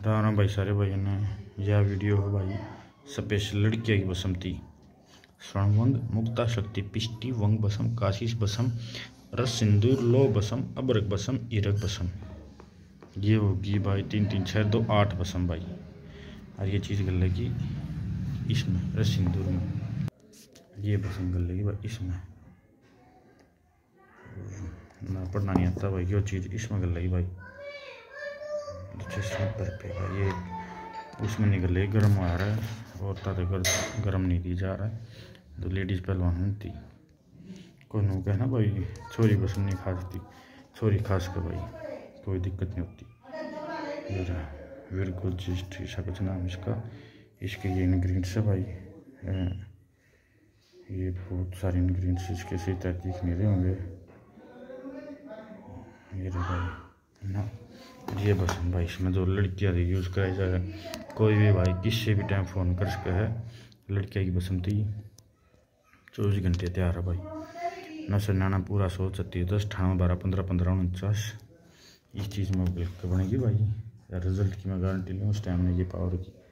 राम राम भाई सारे भाई ने। यह वीडियो है भाई स्पेशल लड़कियाँ की बसंती स्वर्णवंग मुक्ता शक्ति पिष्टि वंग बसम काशीष बसम रस सिंदूर लो बसम अबरक बसम इरक बसम। ये होगी भाई 3 3 6 2 8 बसम भाई। और ये चीज़ गल लगी इसमें रस सिंदूर में, ये बसम गल लगी भाई इसमें ना पढ़ना नहीं आता भाई। ये चीज़ इसमें गल लगी भाई ये उसमें निकल रही गर्म आ रहा है और ताते गर्म नहीं दी जा रहा है। तो लेडीज़ पहलवान थी कोई नो कहना भाई छोरी बसम नहीं खा सकती, छोरी खास कर भाई कोई दिक्कत नहीं होती। बिल्कुल चीज़ ऐसा कुछ नाम इसका। इसके ये इंग्रेडिएंट्स है भाई, ये बहुत सारे इंग्रेडिएंट्स इसके सही तरह दिख नहीं रहे होंगे। ये भाई ना ये बसम भाई इसमें जो लड़कियाँ यूज़ कराई जा रहा है, कोई भी भाई किसी भी टाइम फ़ोन कर सके है। लड़कियाँ की बसंती 24 घंटे तैयार है भाई। 999 पूरा 100 36 10 98 12 15 15 49 इस चीज़ में बनेगी भाई। रिजल्ट की मैं गारंटी लूँ उस टाइम में ये पावर की।